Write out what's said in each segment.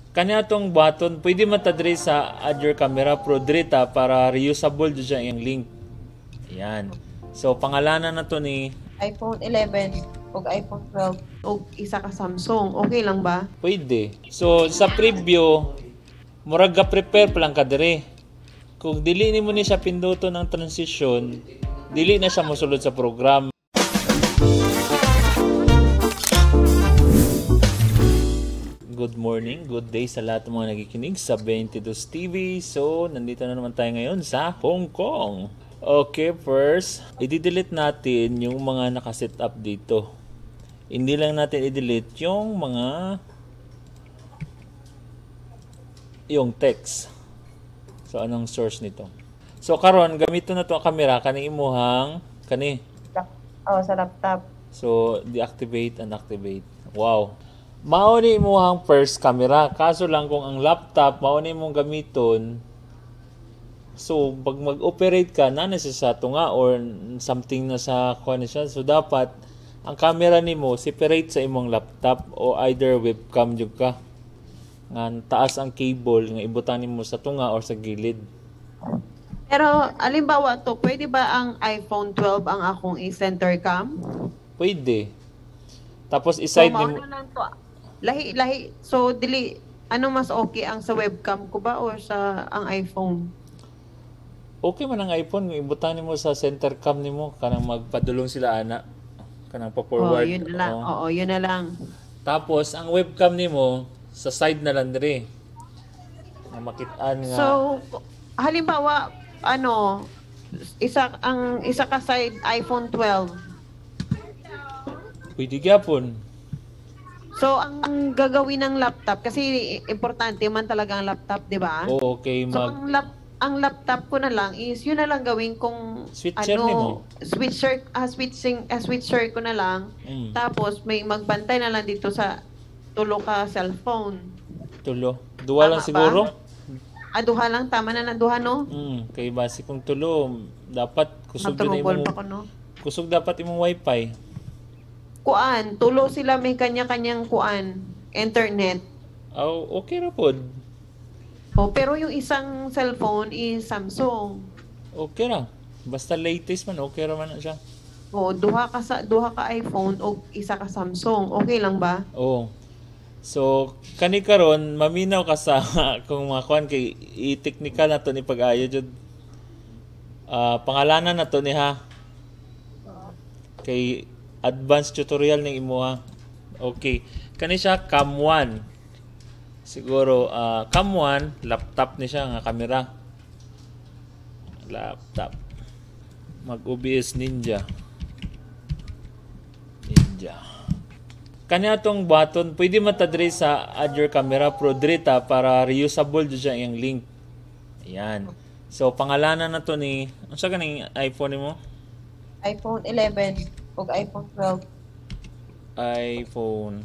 Kanya tong button, pwede matadre sa add your camera pro drita para reusable dyan siya yung link. Ayan. So, pangalanan na to ni iPhone 11 o iPhone 12 o isa ka Samsung. Okay lang ba? pwede. So, sa preview, murag ga prepare pa lang ka dire. Kung dili ni mo ni siya pinduto ng transition, dili na siya mosulod sa program. Good morning, good day sa lahat ng mga nakikinig sa 22 TV. So, nandito na naman tayo ngayon sa Hong Kong. Okay, first, i-delete natin yung mga nakaset up dito. Hindi lang natin i-delete yung text. So, anong source nito? So, karon gamito na to ang camera kani imuhang Sa laptop. So, deactivate and activate. Wow. Mao ni imuhang first camera. Kaso lang kung ang laptop mao ni mong gamiton, so pag mag-operate ka na sa tunga or something na sa kuan siya. So dapat ang camera nimo separate sa imong laptop o either webcam jud ka. Nga taas ang cable nga ibutan nimo sa tunga or sa gilid. Pero, alimbawa to, pwede ba ang iPhone 12 ang akong i-center cam? Pwede. Tapos So, iside nimo mauna lang to. Lahi. So, ano mas okay ang sa webcam ko ba or sa ang iPhone? okay man ang iPhone, ibutan nimo sa center cam nimo kanang magpadulong sila ana. Kanang pa-forward. Yun na lang. Oo. Oo, yun na lang. Tapos ang webcam nimo sa side na lang dire. Nga makit-an nga. So, halimbawa, isa ka side iPhone 12. Pwede gyapon. So, ang gagawin ng laptop, kasi importante man talaga ang laptop, di ba? O okay So, ang laptop ko na lang is, yun na lang gawin kung Switcher nimo. switcher ko na lang. Mm. Tapos, may magbantay na lang dito sa tulo ka cellphone. Tulo. Duwa lang Tama siguro. Duha lang, tama na ng duha, no? Kay base kung tulo, dapat kusog din Matulubol imong pa ko, no? kusog dapat imong wifi. Tulo sila may kanya-kanyang internet. Oh, okay ra pod. Pero yung isang cellphone is Samsung. Okay ra. Basta latest man, okay ra man na siya. Duha ka iPhone o isa ka Samsung. Okay lang ba? Oh. So, kani karon maminaw ka sa kung makuan kay i-technical na to ni pag-ayo jud. Pangalanan na to ni ha. Kay advanced tutorial ng imo ha. Okay. Kani siya cam 1. Siguro cam 1 laptop ni siya nga camera. Laptop. Mag OBS Ninja. Kanya tong button, pwede matadre sa add your camera pro drita para reusable dyan siya yung link. Ayan. So, pangalanan na to ni, ano sa kaning iPhone mo? iPhone 11 o iPhone 12. iPhone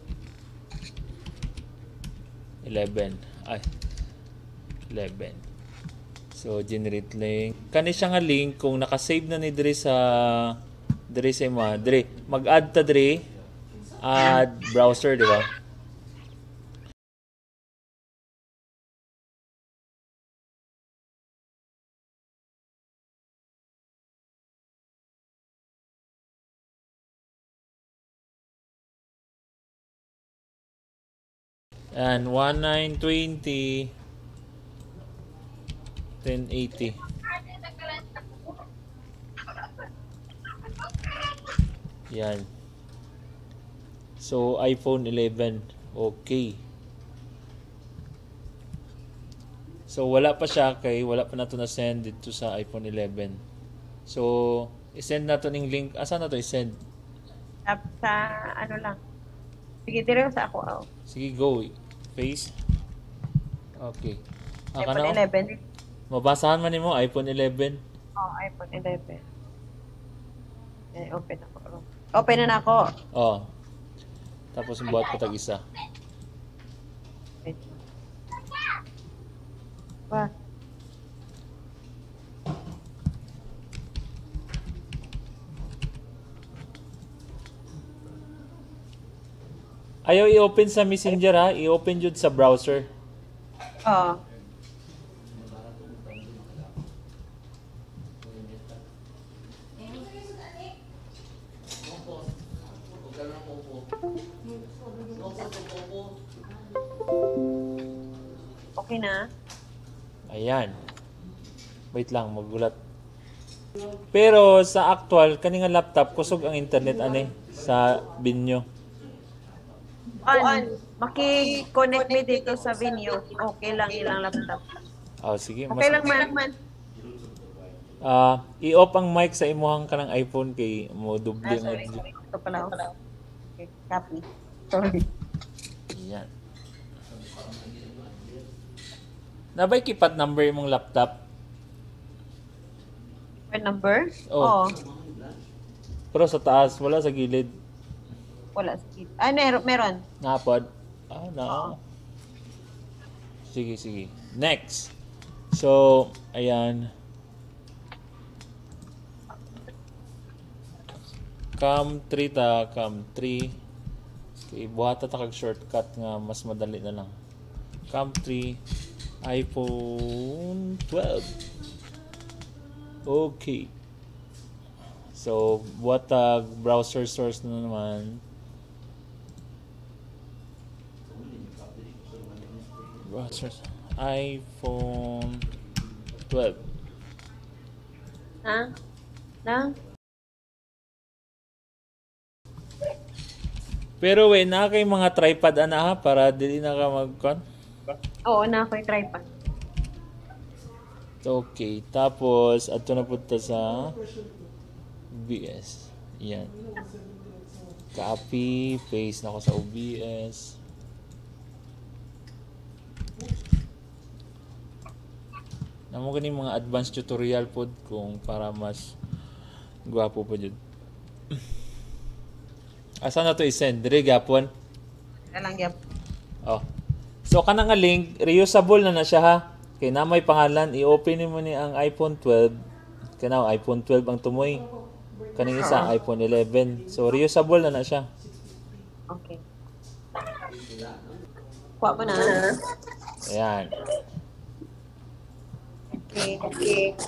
11. Ay, 11. So, generate link. Kani siya nga link, kung nakasave na ni dire sa imo, dire, mag-add ta dire, add browser, di ba? And 1920 1080. Yan. So, iPhone 11. Okay. So, wala pa siya kay wala pa na to na-send dito sa iPhone 11. So, i-send na to ng link. Asa na to i-send? Sa ano lang. Sige, dire sa ako. Sige, go. Face. Okay. iPhone 11. Mabasahan man nimo iPhone 11. iPhone 11. Open ako. Open na ako. Oh. Tapos buhat pa tag isa. Wait. Ba? Ayaw i-open sa Messenger ha, i-open jud sa browser. Oo. Okay na? Ayan. Wait lang, magulat. Pero sa actual, kaninga laptop, kusog ang internet ani sa binyo. Maki-connect me dito sa venue. Okay lang ilang laptop. Oh, sige. Okay lang man. I-off ang mic sa imuhang kanang iPhone kay mo dubli ang audio. Ito pala. Okay, copy. Sorry. Ayan. Nabay keypad number imong laptop? Phone number? Oh. Pero sa taas, wala sa gilid. Wala. Sige. Meron. Napod? Na. Sige. Next. So, ayan. Cam 3 ta, Cam 3. Okay, buhata ta kag shortcut nga mas madali na lang. Cam 3, iPhone 12. Okay. So, buhat tag browser source na naman. Browser iPhone 12. Na? Pero na kay mga tripod ana ha para dili na ka magkon. Oo, na ako'y tripod. Okay, tapos ato na punta sa OBS. Yan. Copy, paste na ko sa OBS. Namo gani mga advanced tutorial pod kung para mas gwapo po jud. Asa na to i-send? Dire gapon. Lang yap. Oh. So kana nga link reusable na siya ha. Kay na may pangalan, i-open mo ni ang iPhone 12. Kana iPhone 12 ang tumoy. Kaning isa iPhone 11. So reusable na siya. Okay. Kuha mo na. Ayan. Okay.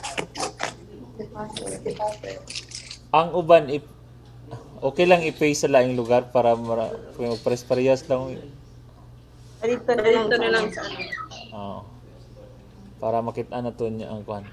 Ang uban okay lang i-paste sa laing lugar para kung parehas lang. Dito na lang sa ano. Oo. Para makita na to niya ang kwan.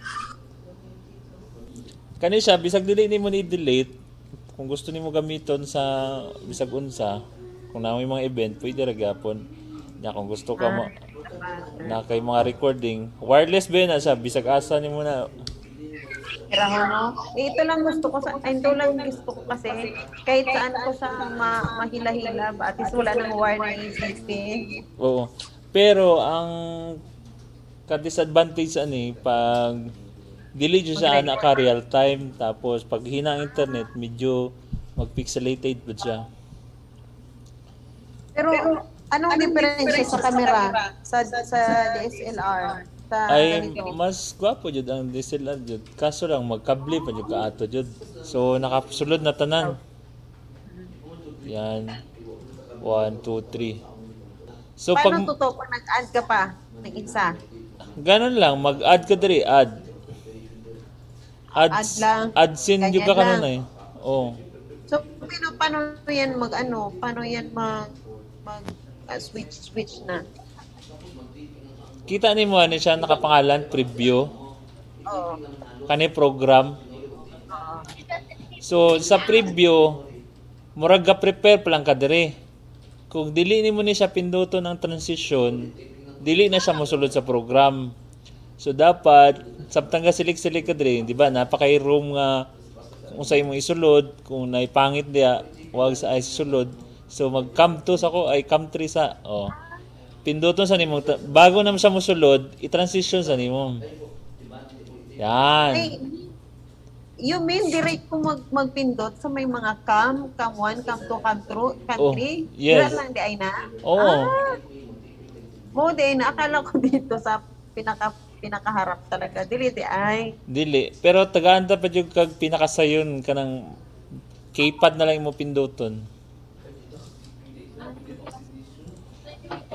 Kani siya bisag dili nimo ni delete kung gusto nimo gamiton sa bisag unsa kung na may mga event pwede ra gyapon. Nya kung gusto ka mo na kay mga recording wireless ba na siya bisag asa nimo na. No? Ito lang gusto ko kasi kahit saan ko sa mahila-hila ba at least wala nang wire na isipin. Oo. Pero ang ka-disadvantage ani pag dili jud siya ana ka real time tapos pag hina ang internet medyo mag-pixelated pud siya. Pero anong diferensya sa camera sa DSLR? Ay mas gwapo jud ang DSLR jud. Kaso lang magkable pa jud kaato jud. So nakasulod na tanan. Yan. 1 2 3. So paano pag nag-add ka pa ng isa? Ganun lang, mag-add ka diri, add. Add lang. AdSense Ganyan yung ka kanon lang. eh. Oh. So paano yan paano yan mag switch na? Kita nimo ani siya nakapangalan preview. Oo. Kani program. So sa preview murag ga prepare pa lang ka diri. Kung dili nimo ni siya pinduton ang transition, dili na siya mosulod sa program. So dapat sabtang ga silik-silik ka diri, di ba? Napakay room nga kung sa imong isulod, kung naipangit diya, wag sa ay sulod. So mag cam 2 sa ko ay cam 3 sa. Oh. Pinduton sa nimo bago na siya mosulod, i-transition sa nimo. Yan. Ay, you mean direct ko magpindot sa may mga cam 1, cam 2, cam 3? Oh, yes. Dira lang di ay na? Oo. Mo di na akala ko dito sa pinakaharap talaga. Dili di ay. Dili. Pero tagaanda pa yung kag pinakasayon kanang keypad na lang mo pinduton.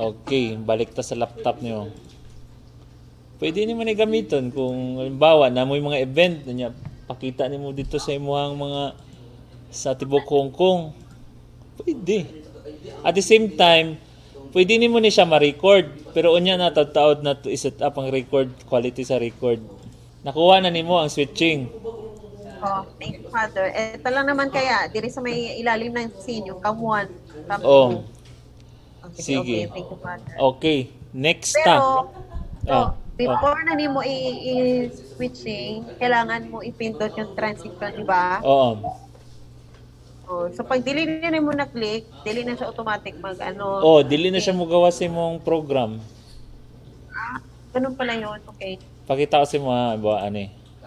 Okay, balik ta sa laptop niyo. Pwede nimo ni gamiton kung halimbawa na mo mga event niya pakita nimo dito sa imong mga sa tibok Hong Kong. Pwede. At the same time, pwede nimo ni siya ma-record pero unya na taud na to i-set up ang record quality sa record. Nakuha na nimo ang switching. Oh, thank you, Father. Ito lang naman kaya, diri sa may ilalim ng scene, yung kamuan. Oh. Okay, Sige. okay, thank you, Father. Okay, next Pero, ta. before na nimo i-switching, kailangan mo ipindot yung transition, di ba? Oo. Oh, so pag dili na mo na-click, dili na siya automatic mag-ano. Oh, dili na siya magawa sa imong program. Ganun pala yun, okay. Pakita ko sa mga ba ani.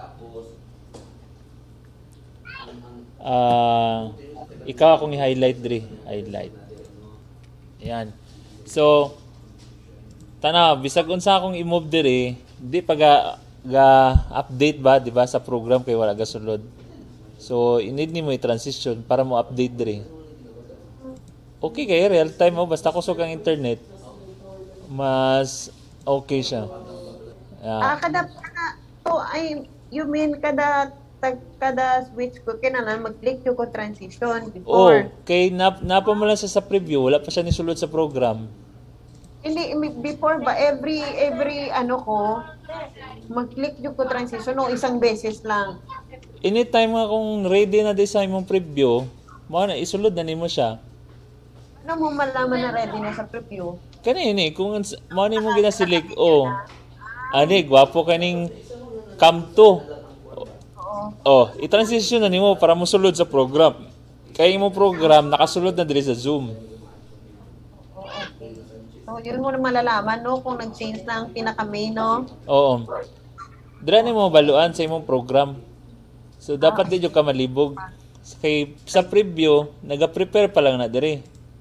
Ikaw akong i-highlight diri, highlight. Yan. So, tanaw, bisag unsa akong i-move diri, di pa ga update ba, di ba, sa program kay wala gasulod. So, i-need nimo i-transition para mo update diri. Okay kay real time mo basta kusog ang internet. Mas okay siya. You mean kada switch ko kinahanglan mag-click ko transition before. Okay, napa mo lang sa preview, wala pa siya nisulod sa program. Hindi before ba every ano ko mag-click ko transition o isang beses lang. Anytime nga kung ready na di sa imong preview, mo na isulod na nimo siya. Ano mo malaman na ready na sa preview? Kanini kung mo ni mo gina-select ani gwapo kaning cam 2. I-transition na nimo para mo sulod sa program. Kaya imong program nakasulod na diri sa Zoom. So, yun mo na malalaman, no? Kung nag-change na ang pinaka-main, no? Oo. Dira nimo baluan sa imong program. So, dapat di ka malibog. Kay sa preview, naga-prepare pa lang na diri.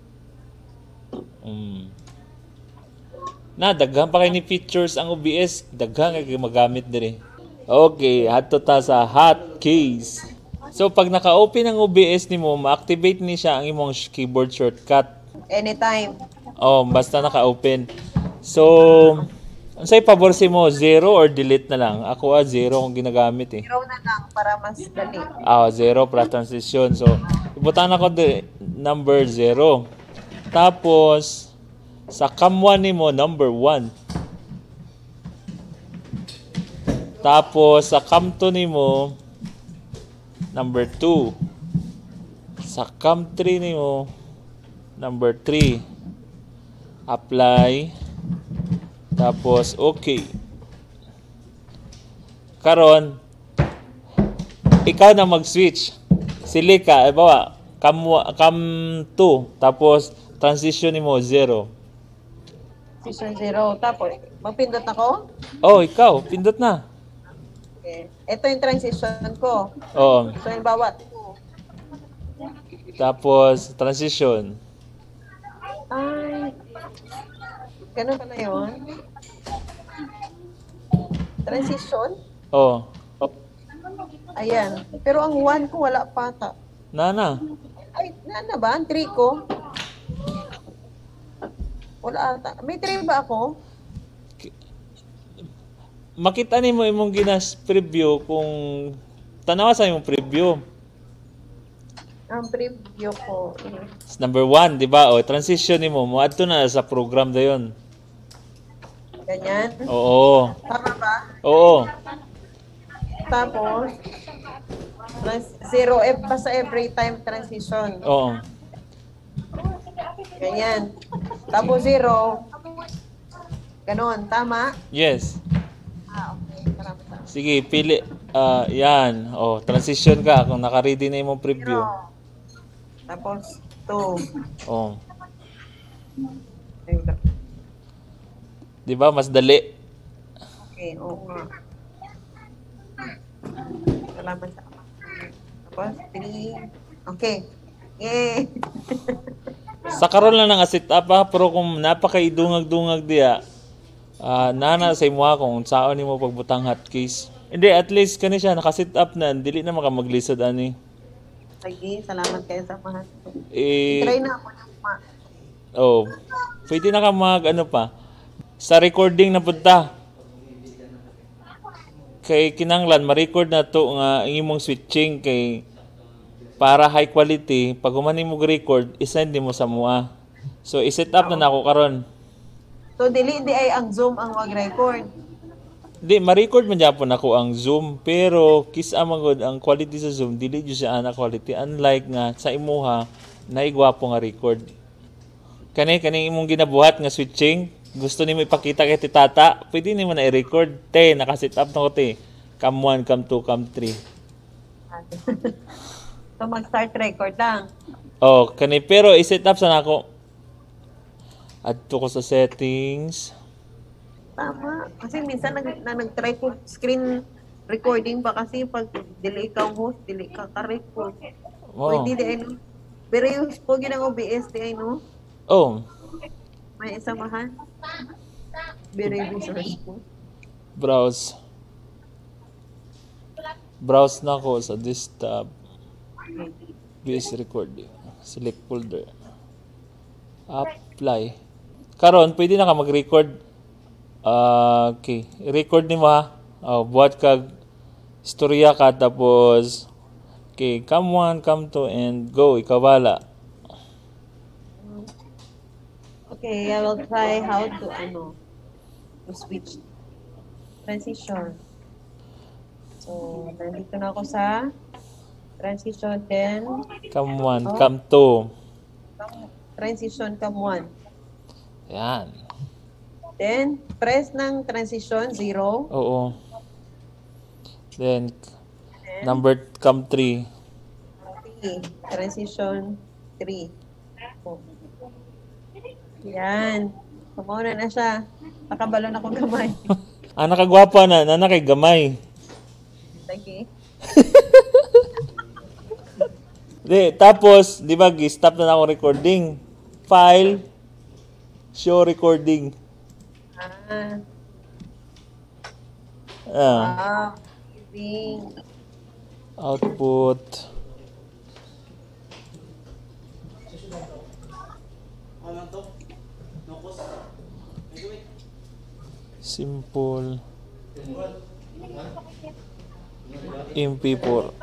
Daghan pa kay ni features ang OBS. Daghan kay magamit diri. Okay, ato ta sa hotkeys. So, pag naka-open ang OBS nimo, ma-activate ni siya ang imong keyboard shortcut. Anytime. Basta naka-open. So, unsay pabor si mo, 0 or delete na lang? Ako 0 kung ginagamit 0 na lang para mas dali. 0 para transition. So, ibutan ako number 0. Tapos, sa cam 1 nimo, number 1. Tapos, sa cam 2 nimo, number 2. Sa cam 3 nimo, number 3. Apply. Tapos, okay. Karon, ikaw na mag-switch. Sili ka, bawa, cam 2. Tapos, transition nimo 0. Transition 0. Tapos, magpindot ako? Ikaw, pindot na. Okay. Ito yung transition ko. Oo. So, yung bawat. Tapos, transition. Ay, ganun pala yun. Transition? Oo. Ayan. Pero ang 1 ko wala pata. Nana. Ay, na ba? Ang 3 ko? Wala ata. May 3 ba ako? Makita ni mo imong ginas preview kung tanawa sa imong preview. Ang preview ko. Number 1, di ba? Transition ni mo adto na sa program dayon. Ganyan? Oo. Tama ba? Oo. Tapos, 0 basta every time transition. Oo. Ganyan. Tapos 0. Ganon. Tama? Yes. Okay. Salamat. Sige, pili. Yan. Transition ka kung naka-ready na imong preview. 0. Tapos 2. Oo. Di ba? Mas dali. Okay, oo nga. Salamat sa tapos 3. Okay. Yay! Sa karon lang nga set up pero kung napakaidungag-dungag diya, nana sa imo kung saan nimo pagbutang hotkeys. Hindi, at least kani siya naka-set up na, dili na makamaglisod ani. Sige, salamat kayo sa mga. Eh, Try na ako ng Pwede na ka ano pa. Sa recording na punta. Kay kinanglan, ma-record na to nga imong switching kay para high quality. Pag humanin mo record, isend mo sa mua. So, iset up na nako karon. So, dili di ay ang Zoom ang mag-record. Di, ma-record man dyan po nako ang Zoom. Pero, kisa magod ang quality sa Zoom, dili dyan siya ana quality. Unlike nga sa imuha, naigwapo nga record. Kani imong ginabuhat nga switching, gusto nimo ipakita kay titata, pwede nimo na i-record. Te, naka-set up na ko te. Cam 1, cam 2, cam 3. So, mag-start record lang. Oh, pero i-set up sa nako. Adto ko sa settings. Tama. Kasi minsan nag-try ko screen recording pa kasi pag dili ka ang host, dili ka ka-record. Wow. Pwede di ay no. Pero yung po ginang OBS di ay no. Oh, May isamahan. Very resourceful. browse. Browse na ko sa this tab. VS recording. Select folder. Apply. Karon, pwede na ka mag-record. Okay. Record ni mo ha. Buhat kag istorya ka tapos okay, cam 1, cam 2 and go. Ikaw bala. Okay, I will try how to to switch transition. So, nandito na ako sa transition, then Cam 1, cam 2. transition cam 1. Yan. Then, press ng transition 0. Oo. Then, number cam 3. 3. Transition 3. Oh. Yan. Kumuna na siya. Nakabalon akong gamay. Nakagwapa na kay gamay. Sige. Tapos, di ba, stop na ako recording. File, show recording. Giving. Output. Simple. MP4.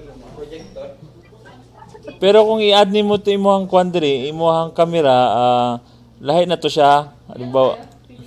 Pero kung i-add nimo to imong quandary, imong camera, lahi na to siya. Halimbawa,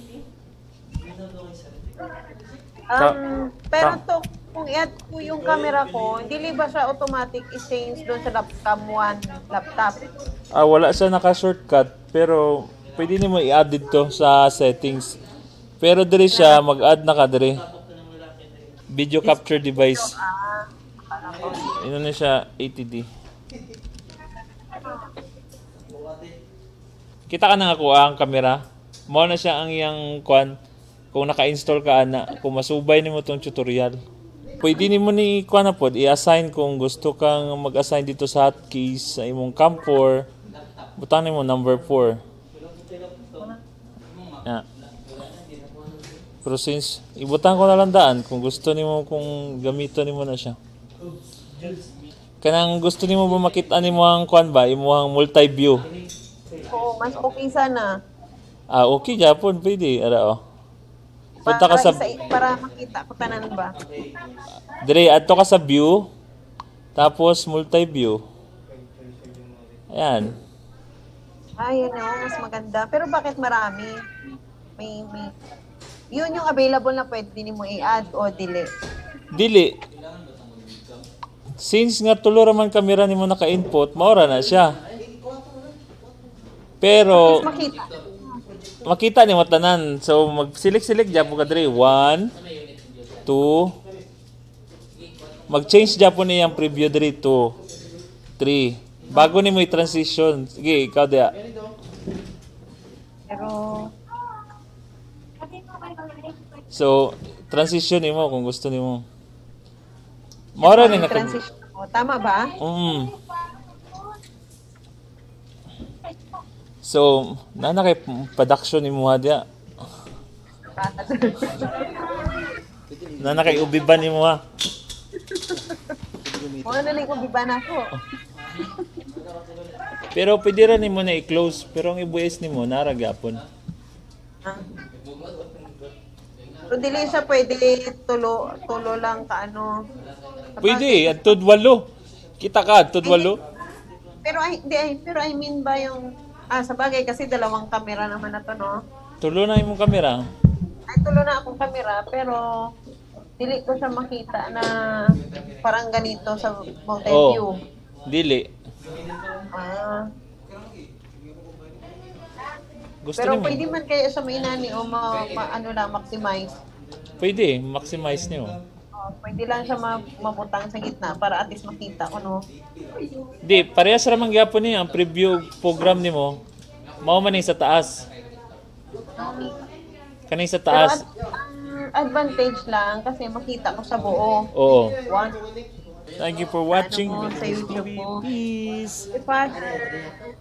Pero to, kung i-add ko yung camera ko, hindi ba siya automatic i-change doon sa cam 1 laptop? wala siya naka-shortcut, pero pwede nimo i-add dito sa settings. Pero diri siya, mag-add na ka diri. Video capture device. Ino na siya, ATD. Kita ka na nga ko ang camera. Mao na siya ang iyang kwan. Kung naka-install ka ana, kung masubay nimo tong tutorial. Pwede nimo ni kwan na pod i-assign kung gusto kang mag-assign dito sa hotkeys sa imong cam 4. Butang nimo number 4. Yeah. Pero since ibutang ko na lang daan kung gusto nimo kung gamiton nimo na siya. Kanang gusto nimo ba makita nimo ang kwan ba imong multi-view? Oo, mas okay sana. Okay Japon pwede ara punta ka sa para makita ko tanan ba. dire adto ka sa view tapos multi-view. Ayan. Yun mas maganda. Pero bakit marami? May yun yung available na pwede nimo i-add o Dili. Since nga tulo ra man kamera nimo naka-input, maura na siya. Pero makita nimo tanan. So mag-select jud ka diri 1 2 mag-change jud po niyang preview diri 2 3 bago nimo i-transition. Sige, ikaw dia. Pero So, transition nimo kung gusto nimo. Maura ni transition. Tama ba? So, kay production nimo dia. Kay ubiban nimo ha. Ano na lang kung biba na ako. Pero pwede rin mo na i-close. Pero ang ibues nimo nara gyapon. Ah. So, dili siya pwede tulo lang kaano. Pwede, at tudwalo. Kita ka, tudwalo. Pero I mean ba yung sa bagay kasi dalawang camera naman na to, no? Tulo na imong kamera. Ay tulo na akong camera pero dili ko siya makita na parang ganito sa multi-view. Dili. Ah. Gusto Pero nimo? pwede man kaya sa mainani o ano lang maximize. Pwede, maximize niyo. Pwede lang siya mabutang sa gitna para at least makita ko, no? Di, parehas ra man gyapon ni ang preview program nimo. Mao man ni sa taas. Kani sa Pero taas. ang advantage lang kasi makita ko sa buo. Oo. One, Thank you for watching. ano ko, sa YouTube ko. Peace. If